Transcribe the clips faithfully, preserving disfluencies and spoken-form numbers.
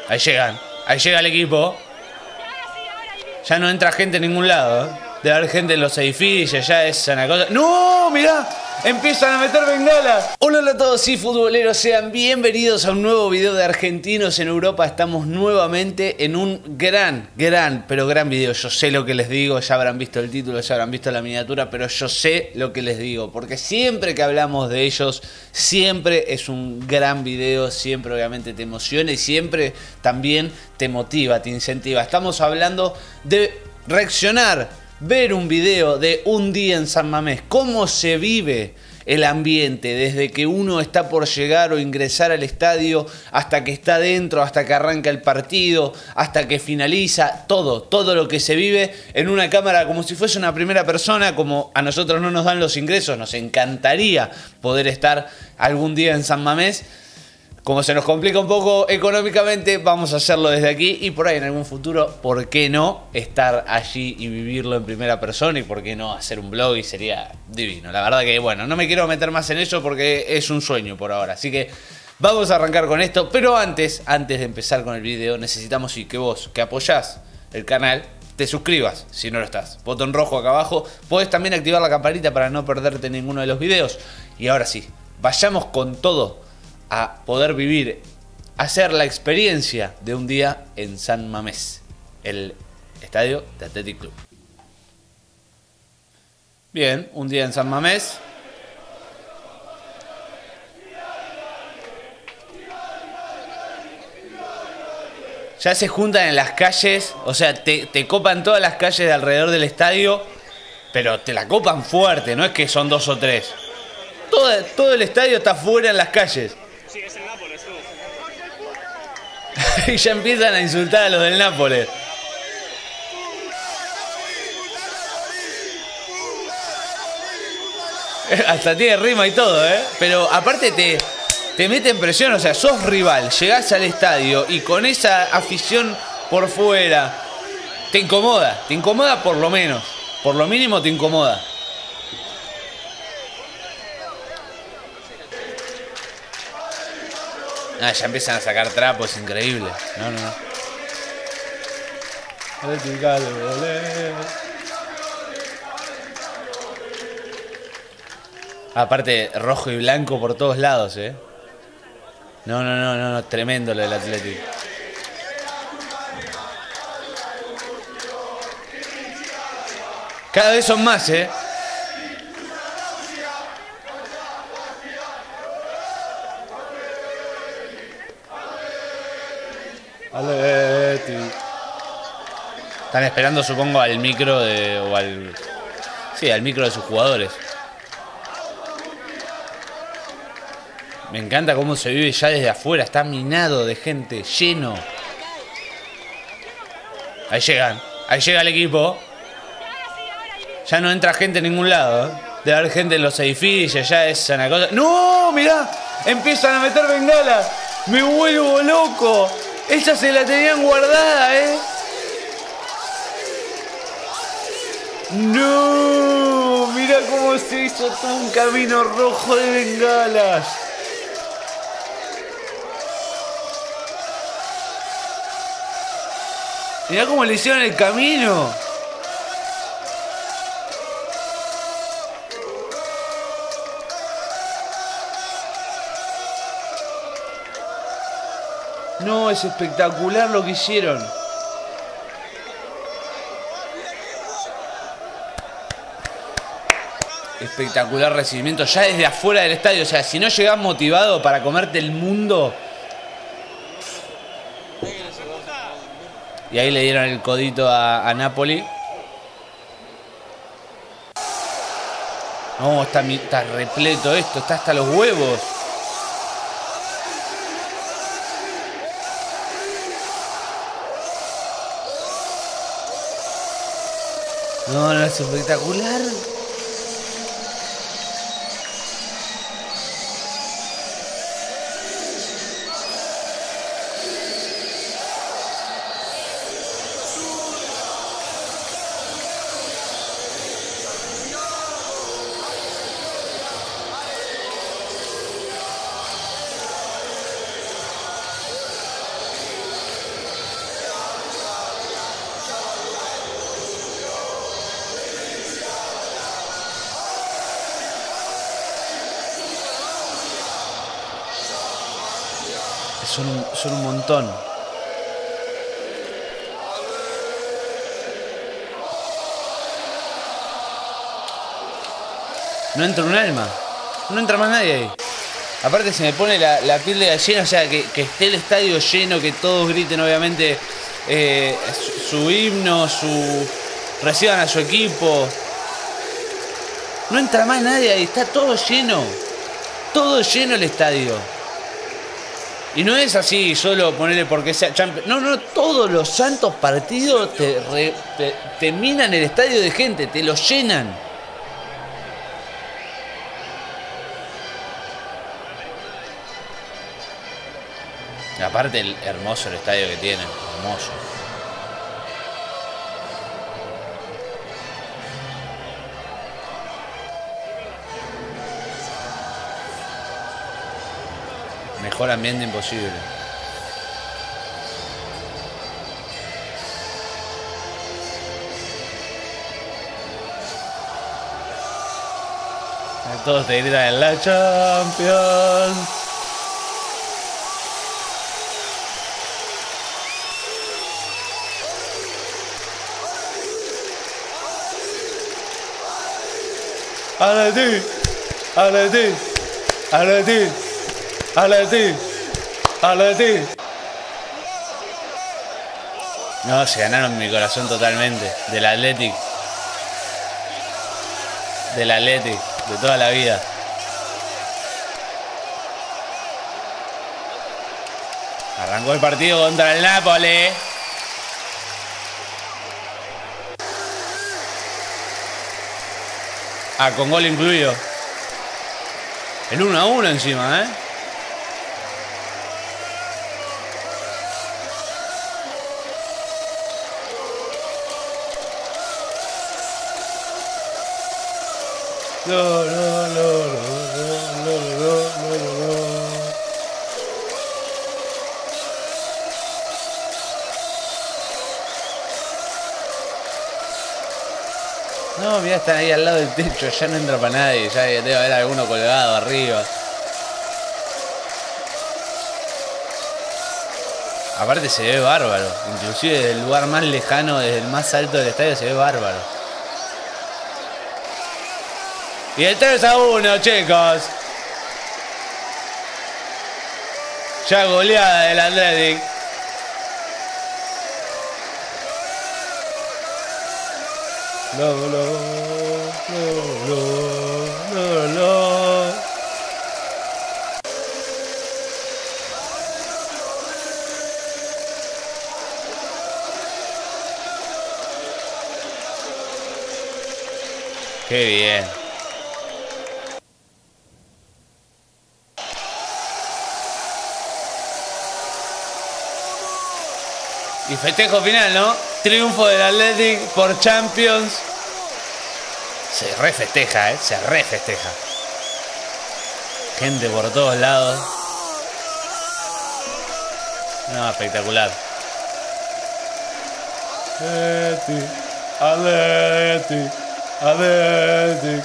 Ahí llegan. Ahí llega el equipo. Ya no entra gente en ningún lado, ¿eh? Debe haber gente en los edificios, ya es una cosa... ¡No! ¡Mirá! Empiezan a meter bengalas. Hola, hola a todos, sí, futboleros, sean bienvenidos a un nuevo video de Argentinos en Europa. Estamos nuevamente en un gran, gran, pero gran video. Yo sé lo que les digo, ya habrán visto el título, ya habrán visto la miniatura, pero yo sé lo que les digo, porque siempre que hablamos de ellos, siempre es un gran video, siempre obviamente te emociona y siempre también te motiva, te incentiva. Estamos hablando de reaccionar, ver un video de un día en San Mamés, cómo se vive el ambiente desde que uno está por llegar o ingresar al estadio hasta que está dentro, hasta que arranca el partido, hasta que finaliza, todo, todo lo que se vive en una cámara como si fuese una primera persona. Como a nosotros no nos dan los ingresos, nos encantaría poder estar algún día en San Mamés. Como se nos complica un poco económicamente, vamos a hacerlo desde aquí y por ahí en algún futuro, ¿por qué no estar allí y vivirlo en primera persona? Y por qué no hacer un vlog, y sería divino. La verdad que, bueno, no me quiero meter más en eso porque es un sueño por ahora. Así que vamos a arrancar con esto. Pero antes, antes de empezar con el video, necesitamos sí, que vos, que apoyás el canal, te suscribas si no lo estás. Botón rojo acá abajo. Podés también activar la campanita para no perderte ninguno de los videos. Y ahora sí, vayamos con todo a poder vivir, hacer la experiencia de un día en San Mamés, el estadio de Athletic Club. Bien, un día en San Mamés. Ya se juntan en las calles, o sea, te, te copan todas las calles de alrededor del estadio, pero te la copan fuerte, no es que son dos o tres. Todo, todo el estadio está fuera en las calles. Sí, es el Nápoles, tú. Y ya empiezan a insultar a los del Nápoles. Hasta tiene rima y todo, ¿eh? Pero aparte te, te meten presión, o sea, sos rival, llegás al estadio y con esa afición por fuera, te incomoda, te incomoda por lo menos, por lo mínimo te incomoda. Ah, ya empiezan a sacar trapos, increíble. No, no, no. Aparte, rojo y blanco por todos lados, ¿eh? No, no, no, no, no. Tremendo lo del Atlético. Cada vez son más, ¿eh? Aleti. Están esperando, supongo, al micro de... o al... sí, al micro de sus jugadores. Me encanta cómo se vive ya desde afuera. Está minado de gente, lleno. Ahí llegan. Ahí llega el equipo. Ya no entra gente en ningún lado, ¿eh? Debe haber gente en los edificios, ya es una cosa... ¡No! Mirá, empiezan a meter bengalas. Me vuelvo loco. Esa se la tenían guardada, ¿eh? ¡No! Mirá cómo se hizo todo un camino rojo de bengalas. Mirá cómo le hicieron el camino. No, es espectacular lo que hicieron. Espectacular recibimiento ya desde afuera del estadio. O sea, si no llegás motivado para comerte el mundo. Y ahí le dieron el codito a, a Napoli. No, está, está repleto esto, está hasta los huevos. No, no, es espectacular. Son un, son un montón. No entra un alma. No entra más nadie ahí. Aparte se me pone la, la piel de gallina, o sea, que, que esté el estadio lleno, que todos griten obviamente eh, su, su himno, su reciban a su equipo. No entra más nadie ahí, está todo lleno. Todo lleno el estadio. Y no es así, solo ponerle porque sea Champions. No, no, todos los santos partidos te, re, te, te minan el estadio de gente, te lo llenan. Y aparte el hermoso el estadio que tiene, hermoso. Mejor ambiente imposible. Todos te gritan en la Champions. ¡Aleti! ¡Aleti! ¡Aleti! ¡Aleti! ¡Aleti! No, se ganaron mi corazón totalmente. Del Athletic. Del Athletic. De toda la vida. Arrancó el partido contra el Napoli. Ah, con gol incluido. El uno a uno encima, ¿eh? No, no, no, no, no, no, no, no. No, mirá, están ahí al lado del techo, ya no entra para nadie, ya debe haber alguno colgado arriba. Aparte se ve bárbaro, inclusive desde el lugar más lejano, desde el más alto del estadio se ve bárbaro. Y el tres a uno, chicos. Ya goleada del Athletic. No, no, no, no, no, no. Qué bien. Y festejo final, ¿no? Triunfo del Athletic por Champions. Se refesteja, ¿eh? Se refesteja. Gente por todos lados. No, espectacular. Athletic, Athletic, Athletic.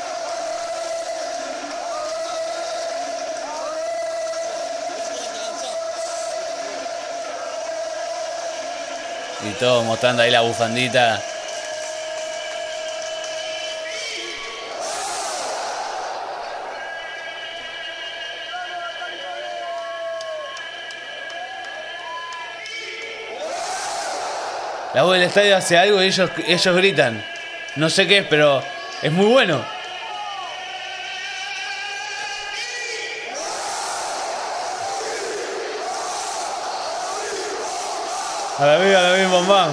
Y todos mostrando ahí la bufandita. La voz del estadio hace algo y ellos, ellos gritan. No sé qué es, pero es muy bueno. A la misma, a la misma, mamá.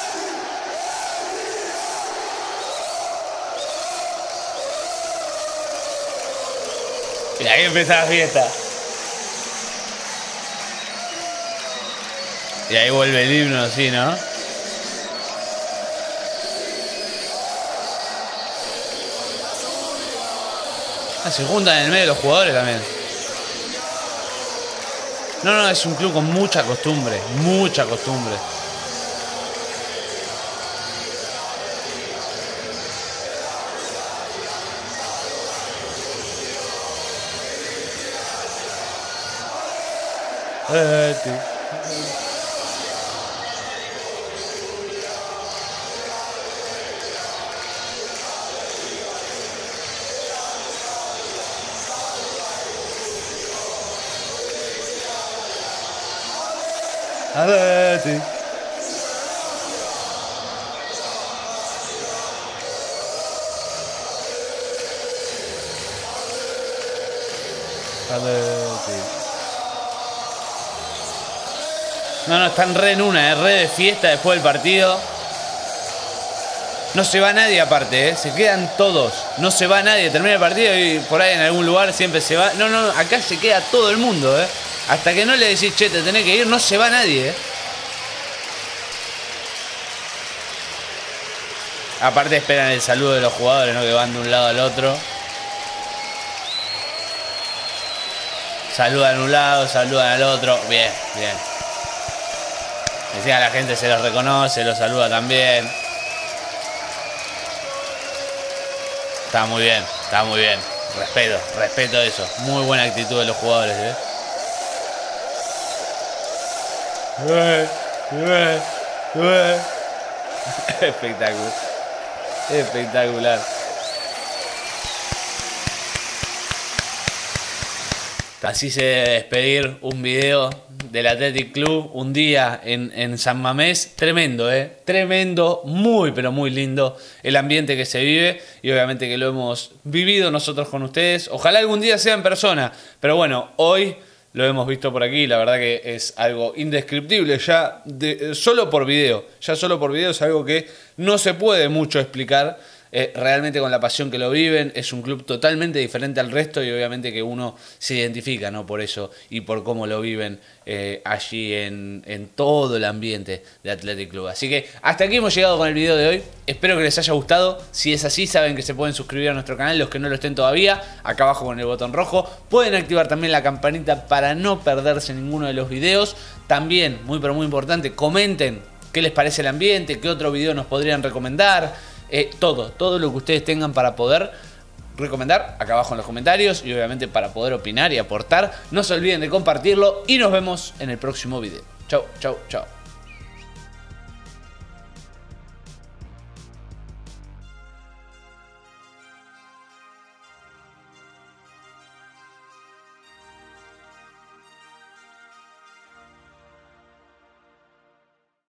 Y ahí empieza la fiesta. Y ahí vuelve el himno así, ¿no? Ah, se juntan en el medio de los jugadores también. No, no, es un club con mucha costumbre, mucha costumbre. Atleti. Atleti. Atleti. No, no, están re en una, eh, re de fiesta después del partido. No se va nadie aparte, ¿eh? Se quedan todos. No se va nadie. Termina el partido y por ahí en algún lugar siempre se va. No, no, acá se queda todo el mundo, ¿eh? Hasta que no le decís, che, te tenés que ir, no se va nadie, ¿eh? Aparte esperan el saludo de los jugadores, ¿no? Que van de un lado al otro. Saludan a un lado, saludan al otro. Bien, bien. Decía, la gente se los reconoce, los saluda también. Está muy bien, está muy bien. Respeto, respeto eso. Muy buena actitud de los jugadores, ¿eh? Eh, eh, eh. Espectacular. Espectacular. Así se debe despedir un video del Athletic Club, un día en, en San Mamés. Tremendo, ¿eh? Tremendo, muy pero muy lindo el ambiente que se vive y obviamente que lo hemos vivido nosotros con ustedes. Ojalá algún día sea en persona, pero bueno, hoy lo hemos visto por aquí. La verdad que es algo indescriptible ya de, solo por video. Ya solo por video es algo que no se puede mucho explicar. Eh, realmente con la pasión que lo viven, es un club totalmente diferente al resto y obviamente que uno se identifica, ¿no? Por eso y por cómo lo viven eh, allí en, en todo el ambiente de Athletic Club. Así que hasta aquí hemos llegado con el video de hoy. Espero que les haya gustado. Si es así, saben que se pueden suscribir a nuestro canal, los que no lo estén todavía, acá abajo con el botón rojo. Pueden activar también la campanita para no perderse ninguno de los videos. También, muy pero muy importante, comenten qué les parece el ambiente, qué otro video nos podrían recomendar. Eh, todo, todo lo que ustedes tengan para poder recomendar acá abajo en los comentarios y obviamente para poder opinar y aportar. No se olviden de compartirlo y nos vemos en el próximo video. Chau, chau, chau.